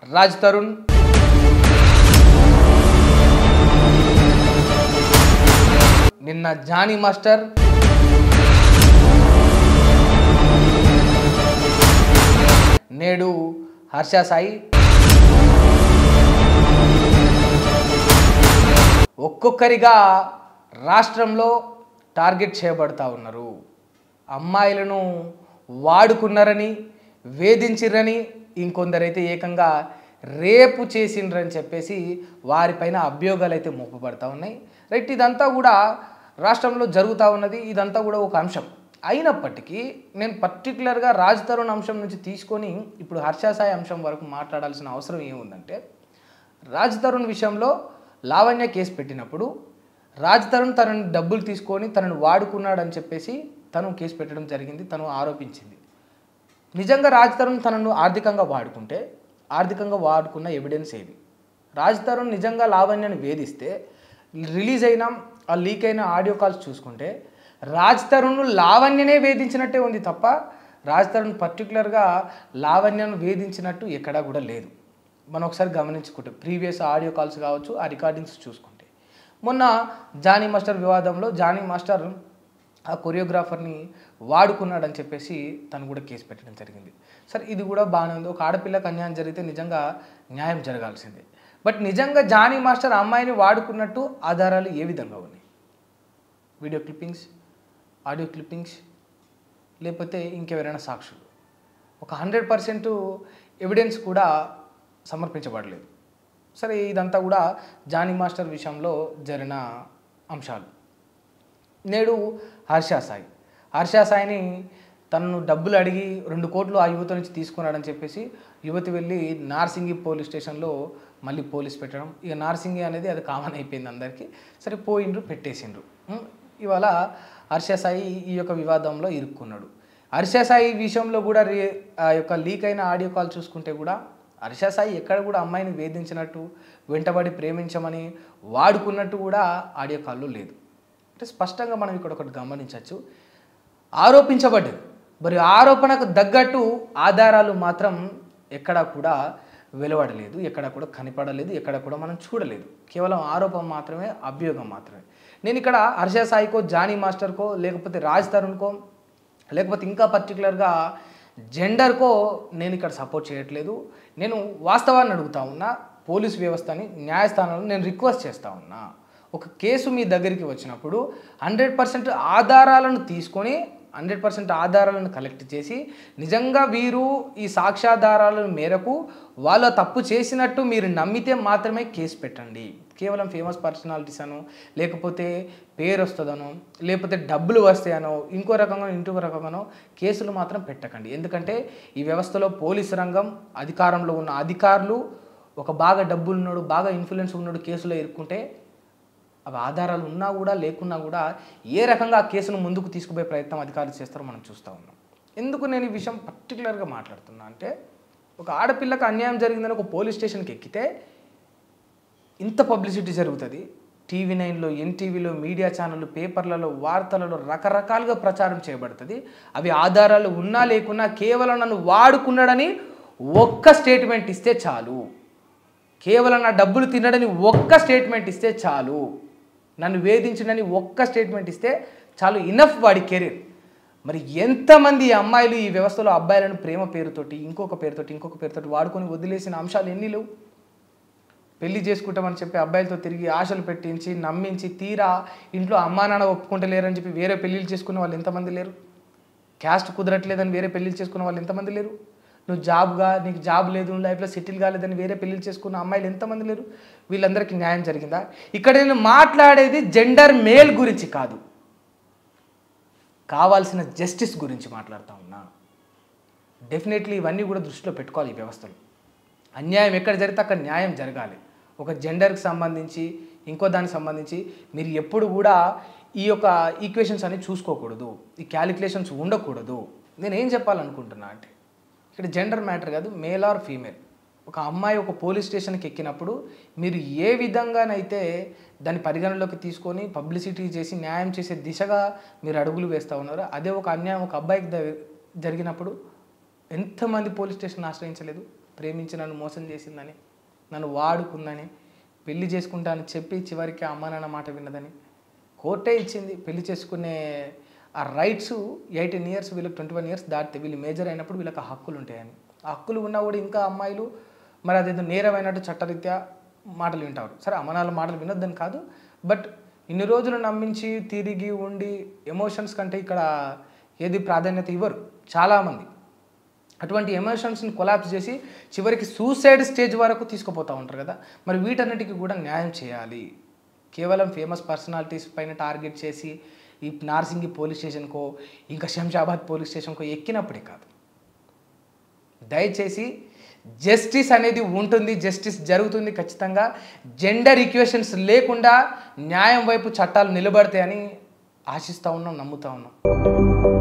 రాజ్ తరుణ్ నిన్న Johnny master నేడు హర్ష సాయి ఒక్కొక్కరిగా రాష్ట్రంలో టార్గెట్ చేయబడతా ఉన్నారు. అమ్మాయిలను వాడుకున్నారని, వేధించిరని, ఇంకొందరైతే ఏకంగా రేపు చేసిండ్రని చెప్పేసి వారిపైన అభియోగాలు అయితే మోపబడతా ఉన్నాయి. రైట్, ఇదంతా కూడా రాష్ట్రంలో జరుగుతూ ఉన్నది. ఇదంతా కూడా ఒక అంశం అయినప్పటికీ నేను పర్టికులర్గా రాజ్ తరుణ్ అంశం నుంచి తీసుకొని ఇప్పుడు హర్ష సాయి అంశం వరకు మాట్లాడాల్సిన అవసరం ఏముందంటే, రాజ్ తరుణ్ విషయంలో లావణ్య కేసు పెట్టినప్పుడు రాజ్ తరుణ్ తనని డబ్బులు తీసుకొని తనను వాడుకున్నాడని చెప్పేసి తను కేసు పెట్టడం జరిగింది. తను ఆరోపించింది. నిజంగా రాజ్ తరుణ్ తనను ఆర్థికంగా వాడుకున్న ఎవిడెన్స్ ఏవి? రాజ్ తరుణ్ నిజంగా లావణ్యను వేధిస్తే రిలీజ్ అయిన ఆ లీక్ అయిన ఆడియో కాల్స్ చూసుకుంటే రాజ్ తరుణ్ లావణ్యనే వేధించినట్టే ఉంది తప్ప రాజ్ తరుణ్ పర్టికులర్గా లావణ్యను వేధించినట్టు ఎక్కడా కూడా లేదు. మనం ఒకసారి గమనించుకుంటే ప్రీవియస్ ఆడియో కాల్స్ కావచ్చు, ఆ రికార్డింగ్స్ చూసుకుంటే మొన్న జానీ మాస్టర్ వివాదంలో జానీ మాస్టర్ ఆ కొరియోగ్రాఫర్ని వాడుకున్నాడని చెప్పేసి తను కూడా కేసు పెట్టడం జరిగింది. సరే, ఇది కూడా బాగానే ఉంది. ఒక ఆడపిల్లకు అన్యాయం జరిగితే నిజంగా న్యాయం జరగాల్సిందే. బట్ నిజంగా జానీ మాస్టర్ అమ్మాయిని వాడుకున్నట్టు ఆధారాలు ఏ విధంగా ఉన్నాయి? వీడియో క్లిప్పింగ్స్, ఆడియో క్లిప్పింగ్స్, లేకపోతే ఇంకెవరైనా సాక్షులు? ఒక 100% ఎవిడెన్స్ కూడా సమర్పించబడలేదు. సరే, ఇదంతా కూడా జానీ మాస్టర్ విషయంలో జరిగిన అంశాలు. నేడు హర్ష సాయిని తనను డబ్బులు అడిగి 2 కోట్లు ఆ యువత నుంచి తీసుకున్నాడని చెప్పేసి యువతి వెళ్ళి నార్సింగి పోలీస్ స్టేషన్లో మళ్ళీ పోలీస్ పెట్టడం. ఇక నార్సింగి అనేది అది కామన్ అయిపోయింది అందరికీ. సరే, పోయిండ్రు, పెట్టేసిండ్రు. ఇవాళ హర్ష సాయి ఈ యొక్క వివాదంలో ఇరుక్కున్నాడు. హర్ష సాయి విషయంలో కూడా ఆ యొక్క లీక్ అయిన ఆడియో కాల్ చూసుకుంటే కూడా హర్ష సాయి ఎక్కడ కూడా అమ్మాయిని వేధించినట్టు, వెంటబడి ప్రేమించమని, వాడుకున్నట్టు కూడా ఆడియో కాల్లో లేదు. అంటే స్పష్టంగా మనం ఇక్కడ ఒకటి గమనించవచ్చు. ఆరోపించబడ్డది, మరి ఆరోపణకు తగ్గట్టు ఆధారాలు మాత్రం ఎక్కడా కూడా వెలువడలేదు, ఎక్కడా కూడా కనపడలేదు, ఎక్కడా కూడా మనం చూడలేదు. కేవలం ఆరోపణ మాత్రమే, అభియోగం మాత్రమే. నేను ఇక్కడ హర్ష సాయికో, జానీ మాస్టర్కో, లేకపోతే రాజ్ తరుణ్కో, లేకపోతే ఇంకా పర్టికులర్గా జెండర్కో నేను ఇక్కడ సపోర్ట్ చేయట్లేదు. నేను వాస్తవాన్ని అడుగుతా ఉన్నా. పోలీస్ వ్యవస్థని, న్యాయస్థానాలను నేను రిక్వెస్ట్ చేస్తూ ఉన్నా. ఒక కేసు మీ దగ్గరికి వచ్చినప్పుడు 100% ఆధారాలను తీసుకొని 100% ఆధారాలను కలెక్ట్ చేసి నిజంగా వీరు ఈ సాక్ష్యాధారాల మేరకు వాళ్ళ తప్పు చేసినట్టు మీరు నమ్మితే మాత్రమే కేసు పెట్టండి. కేవలం ఫేమస్ పర్సనాలిటీస్ అనో, లేకపోతే పేరు వస్తుందనో, లేకపోతే డబ్బులు వస్తాయనో, ఇంకో రకంగానో కేసులు మాత్రం పెట్టకండి. ఎందుకంటే ఈ వ్యవస్థలో పోలీసు రంగం, అధికారంలో ఉన్న అధికారులు ఒక బాగా డబ్బులున్నాడు, బాగా ఇన్ఫ్లుయెన్స్ ఉన్నాడు కేసులో ఇరుక్కుంటే అవి ఆధారాలు ఉన్నా కూడా లేకున్నా కూడా ఏ రకంగా ఆ కేసును ముందుకు తీసుకుపోయే ప్రయత్నం అధికారులు చేస్తారో మనం చూస్తూ ఉన్నాం. ఎందుకు నేను ఈ విషయం పర్టికులర్గా మాట్లాడుతున్నా అంటే, ఒక ఆడపిల్లకు అన్యాయం జరిగిందని ఒక పోలీస్ స్టేషన్కి ఎక్కితే ఇంత పబ్లిసిటీ జరుగుతుంది. TV9లో, NTVలో, మీడియా ఛానళ్ళు, పేపర్లలో, వార్తలలో రకరకాలుగా ప్రచారం చేయబడుతుంది. అవి ఆధారాలు ఉన్నా లేకున్నా కేవలం నన్ను వాడుకున్నాడని ఒక్క స్టేట్మెంట్ ఇస్తే చాలు, కేవలం నా డబ్బులు తినడని ఒక్క స్టేట్మెంట్ ఇస్తే చాలు, నన్ను వేధించడని ఒక్క స్టేట్మెంట్ ఇస్తే చాలు, ఇనఫ్ వాడి కెరీర్. మరి ఎంతమంది అమ్మాయిలు ఈ వ్యవస్థలో అబ్బాయిలను ప్రేమ పేరుతోటి, ఇంకొక పేరుతోటి వాడుకొని వదిలేసిన అంశాలు ఎన్ని లేవు? పెళ్లి చేసుకుంటామని చెప్పి అబ్బాయిలతో తిరిగి ఆశలు పెట్టించి, నమ్మించి, తీరా ఇంట్లో అమ్మా నాన్న ఒప్పుకుంటలేరని చెప్పి వేరే పెళ్ళిళ్ళు చేసుకున్న వాళ్ళు ఎంతమంది లేరు? క్యాస్ట్ కుదరట్లేదని వేరే పెళ్ళిళ్ళు చేసుకున్న వాళ్ళు ఎంతమంది లేరు? నీకు జాబ్ లేదు, లైఫ్లో సెటిల్ కాలేదని వేరే పెళ్ళిళ్ళు చేసుకున్న అమ్మాయిలు ఎంతమంది లేరు? వీళ్ళందరికీ న్యాయం జరిగిందా? ఇక్కడ నేను మాట్లాడేది జెండర్ మేల్ గురించి కాదు, కావాల్సిన జస్టిస్ గురించి మాట్లాడుతూ ఉన్నా. డెఫినెట్లీ ఇవన్నీ కూడా దృష్టిలో పెట్టుకోవాలి. ఈ వ్యవస్థలో అన్యాయం ఎక్కడ జరిగితే అక్కడ న్యాయం జరగాలి. ఒక జెండర్కి సంబంధించి, ఇంకో దానికి సంబంధించి మీరు ఎప్పుడు కూడా ఈ యొక్క ఈక్వేషన్స్ అనేవి చూసుకోకూడదు, ఈ క్యాలిక్యులేషన్స్ ఉండకూడదు. నేనేం చెప్పాలనుకుంటున్నా అంటే, ఇక్కడ జెండర్ మ్యాటర్ కాదు, మేల్ ఆర్ ఫీమేల్. ఒక అమ్మాయి ఒక పోలీస్ స్టేషన్కి ఎక్కినప్పుడు మీరు ఏ విధంగానైతే దాన్ని పరిగణలోకి తీసుకొని పబ్లిసిటీ చేసి న్యాయం చేసే దిశగా మీరు అడుగులు వేస్తూ ఉన్నారో, అదే ఒక అన్యాయం ఒక అబ్బాయికి జరిగినప్పుడు ఎంతమంది పోలీస్ స్టేషన్ ఆశ్రయించలేదు? ప్రేమించి నన్ను మోసం చేసిందని, నన్ను వాడుకుందని, పెళ్లి చేసుకుంటానని చెప్పి చివరికి అమ్మ నాన్న మాట విన్నదని కోర్టే ఇచ్చింది. పెళ్లి చేసుకునే ఆ రైట్స్ 18 ఇయర్స్, వీళ్ళకి 21 ఇయర్స్ దాటితే వీళ్ళు మేజర్ అయినప్పుడు వీళ్ళకి హక్కులు ఉంటాయని. ఆ హక్కులు ఉన్నా కూడా ఇంకా అమ్మాయిలు మరి అదేదో నేరమైనట్టు చట్టరీత్యా మాటలు వింటారు. సరే అమ్మ నాన్న మాటలు వినొద్దని కాదు, బట్ ఇన్ని రోజులు నమ్మించి తిరిగి ఉండి ఎమోషన్స్ కంటే ఇక్కడ ఏది ప్రాధాన్యత ఇవ్వరు చాలామంది. అటువంటి ఎమోషన్స్ని కొలాప్స్ చేసి చివరికి సూసైడ్ స్టేజ్ వరకు తీసుకుపోతూ ఉంటారు కదా. మరి వీటన్నిటికీ కూడా న్యాయం చేయాలి. కేవలం ఫేమస్ పర్సనాలిటీస్ పైన టార్గెట్ చేసి ఈ నార్సింగి పోలీస్ స్టేషన్కో ఇంకా శంషాబాద్ పోలీస్ స్టేషన్కో ఎక్కినప్పుడే కాదు. దయచేసి జస్టిస్ అనేది ఉంటుంది, జస్టిస్ జరుగుతుంది ఖచ్చితంగా. జెండర్ ఈక్వేషన్స్ లేకుండా న్యాయం వైపు చట్టాలు నిలబడతాయని ఆశిస్తూ ఉన్నాం, నమ్ముతూ ఉన్నాం.